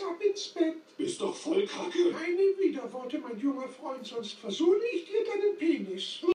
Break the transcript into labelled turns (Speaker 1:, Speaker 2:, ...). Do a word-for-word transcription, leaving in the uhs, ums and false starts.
Speaker 1: ab ins Bett.
Speaker 2: Ist doch voll Kacke.
Speaker 1: Keine Widerworte, mein junger Freund, sonst versohle ich dir deinen Penis.